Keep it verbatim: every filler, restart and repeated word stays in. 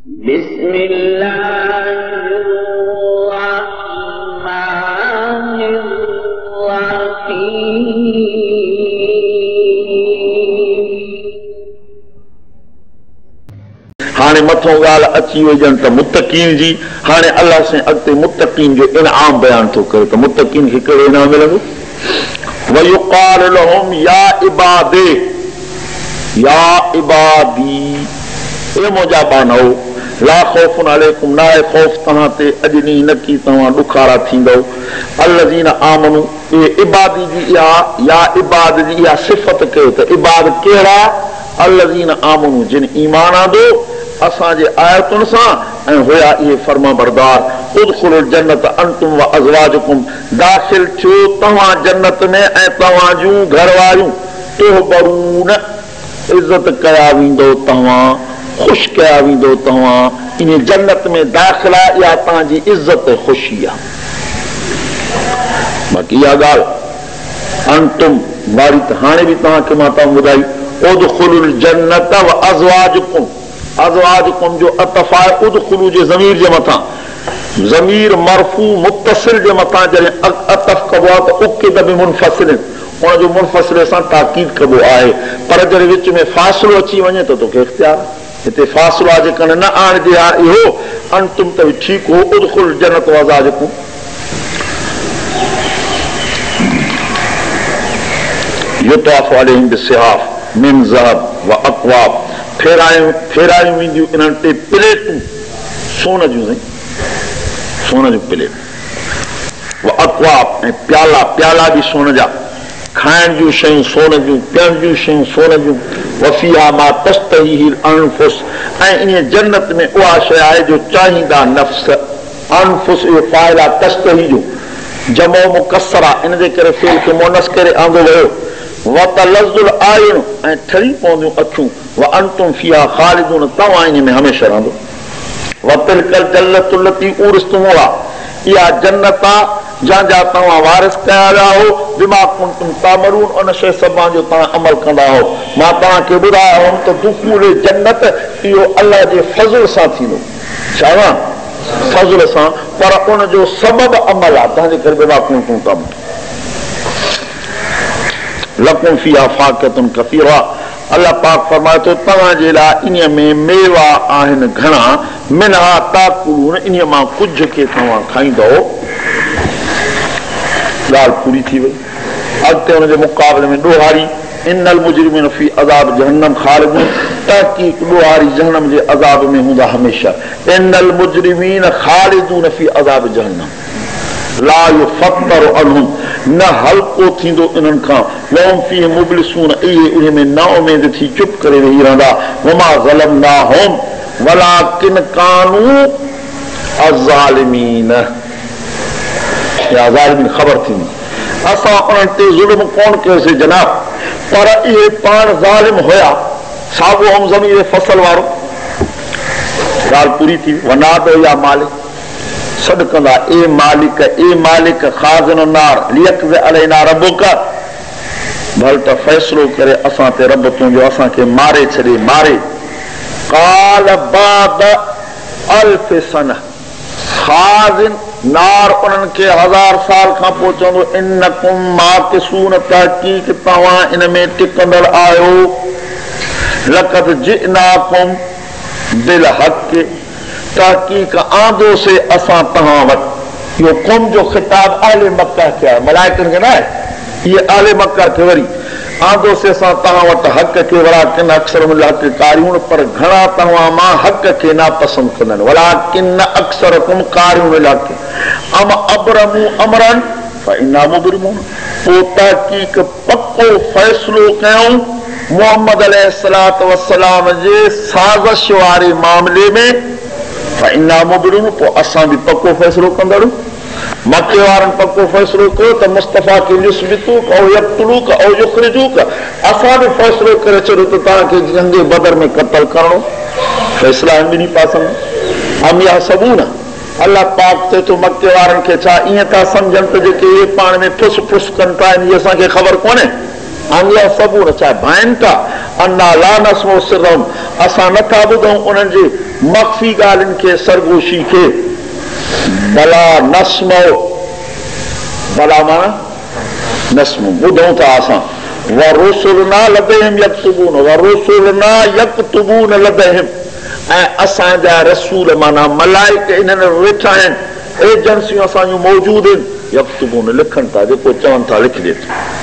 हाणे मथों ॻाल्हि अची वञनि त मुतक़ीन जी। हाणे अलाह से अॻिते मुतक़ीन जो इनाम बयान थो करे त मुतक़ीन खे कहिड़ो इनाम मिलंदो। वयुक़ाल लहुम या इबादे या इबादी, ए मुंहिंजा बानो ला खौफुन अलैकुम, ना आहे खौफ तव्हां ते अॼु ॾींहुं न की तव्हां ॾुखारा थींदव। अल्लज़ीना आमनू, ए इबादी जी इहा या इबाद जी इहा सिफ़त कयो त इबाद कहिड़ा? अल्लज़ीना आमनू, जिन ईमान आंदो असांजे आयतुनि सां ऐं हुया इहे फर्मा बरदार। उदखुलुल जन्नत अंतुम व अज़वाजुकुम, दाख़िल थियो तव्हां जन्नत में ऐं तव्हां जूं घरवारियूं। तुहबरून, इज़त कया वेंदो तव्हां, ख़ुशि कया वेंदो तव्हां। इन जन्नत में दाख़िला इहा तव्हांजी इज़त ख़ुशी आहे। बाक़ी इहा ॻाल्हि अंतुम वारी त हाणे बि तव्हांखे मां तव्हां ॿुधाई। उदखुलुल जन्नत व अज़वाजुकुम, अज़वाजुकुम जो अतफ़ आहे उदखुलू जे ज़मीर जे मथां। ज़मीर मरफू मुत्तसिल जे मथां जॾहिं अतफ़ कबो आहे त उकिद बि मुनफ़सिल, उन जो मुनफ़सिल सां ताकीद कबो आहे। पर जॾहिं विच में फ़ासिलो अची वञे त तोखे इख़्तियार। हिते फ़ासिलो आहे जेकॾहिं न आणिजे हा इहो अंतुम त ठीकु हो। उदखुल जन्नत व अज़वाजुकुम, युताफ़ु अलैहिम बिस्सिहाफ़ मिन ज़हब व अक़वाब, फेरायूं फेरायूं वेंदियूं इन्हनि ते प्लेटूं सोन जूं, साईं सोन जूं प्लेट। व अक़वाब, ऐं प्याला, प्याला बि सोन जा। खाइण जूं शयूं सोन जूं, पीअण जूं शयूं सोन जूं। वफ़ीहा मा तश्तहीहिल अनफुस, ऐं इन जन्नत में उहा शइ आहे जो चाहींदा नफ़्स। अनफुस इहो फ़ाइल आहे तश्तही जो, जमो मुकसर आहे, इन जे करे फ़ेल खे मोनस करे आंदो वियो। वतलज़ुल आयुन, ऐं ठरी पवंदियूं अखियूं। व अंतुम फ़ीहा ख़ालिदून, तव्हां इन में हमेशह रहंदो। वतिलकल जन्नतुल लती उरिस्तुमूहा, इहा जन्नत आहे जंहिंजा तव्हां वारिस कया विया हो। बिमा कुंतुम तामरून, उन शइ सभा जो तव्हां अमल कंदा हो। मां तव्हांखे ॿुधायो हुउमि त दुख़ूल जन्नत इहो अलाह जे फज़ल सां थींदो। छा फज़ल सां, पर उन जो सबब अमल आहे, तंहिंजे करे बिमा कुंतुम तामरून। लकुम फ़ीहा फ़ाकिहतुन कसीरा, अल्लाह पाक फरमाए थो तव्हांजे लाइ इन में मेवा आहिनि घणा। मिनहा ताकुलून, इन मां कुझु खे तव्हां खाईंदव। ॻाल्हि पूरी थी वई। अॻिते हुनजे मुक़ाबले में ॾोहारी, इन्नल मुजरिमीन फ़ी अज़ाब जहन्नम ख़ालिदून, तहक़ीक़ ॾोहारी जहन्नम जे अज़ाब में हूंदा हमेशह। इन्नल मुजरिमीन ख़ालिदून फ़ी अज़ाब जहन्नम ला युफ़त्तरु अन्हुम, न हल्को थींदो इन्हनि खां। वहुम फ़ीहि मुब्लिसून, इहे उन में ना उमेद थी चुप करे वेही रहंदा। वमा ज़लमनाहुम वलाकिन कानू अज़्ज़ालिमीन, या ज़ालिमीन ख़बर थींदी। असां उन्हनि ते ज़ुल्म कोन कयोसीं जनाब, पर इहे पाण ज़ालिम हुया। साॻियो हम ज़मीर फसल वारो। ॻाल्हि पूरी थी। वनादो या मालिक, सॾु कंदा ए मालिक, ए मालिक ख़ाज़िन नार लियक़ज़ अलैना रब्बुक, भल त फ़ैसिलो करे असां ते रब तुंहिंजो असांखे मारे छॾे मारे। क़ाल बाद अल्फ सन, ख़ाज़िन नार उन्हनि खे हज़ार साल खां पोइ चवंदो इन्नकुम माकिसून, तहक़ीक़ तव्हां इन में टिकंदड़ आहियो। लक़द जिअनाकुम बिल हक़, तहक़ीक़ आंदोसे असां तव्हां वटि। इहो क़ौम जो ख़िताब आले मक्का खे आहे, मलाइकनि खे न आहे। इहे आले मक्का खे वरी आंदोसे असां तव्हां वटि हक़ खे। वलाकिन अक्सर हक़ कारियून, पर घणा तव्हां मां हक़ खे नापसंद कंदा आहिनि। वलाकिन अक्सरकुम कारियून हक़, अम अबरमू अमरन फइन्ना मुबरिमून, पोइ तहक़ीक़ पको फ़ैसिलो कयूं मोहम्मद अलैहिस्सलातु वस्सलाम जे साज़िश वारे मामले में। फइन्ना मुबरिमून, पोइ असां बि पको फ़ैसिलो कंदड़। मके वारनि पको फ़ैसिलो कयो त मुस्तफ़ा खे युस्बितूक औ यक़्तुलूक औ युख़रिजूक, असां बि फ़ैसिलो करे छॾियो त तव्हांखे जंगे बदर में क़त्ल करणो। फ़ैसिला आहिनि ॿिन्ही पासनि। हम यहसबून, अल्लाह पाक चए थो मके वारनि खे छा ईअं था सम्झनि त जेके इहे पाण में फुस फुस कनि था इहे असांखे ख़बर कोन्हे। हम यहसबून, छा भाइनि था अन्ना ला नस्मउ सिरहुम, असां नथा ॿुधूं उन्हनि जे मख्फी ॻाल्हियुनि खे सरगोशी खे भला नस्मो भला माना नस्मो ॿुधूं था असां वरुसुलना लदहिम यक्तुबून वरुसुलना यक्तुबून लदहिम ऐं असांजा रसूल माना मलाइक इन्हनि वेठा आहिनि एजेंसियूं असांजूं मौजूद आहिनि यक्तुबून लिखनि था जेको चवनि था लिखी ॾे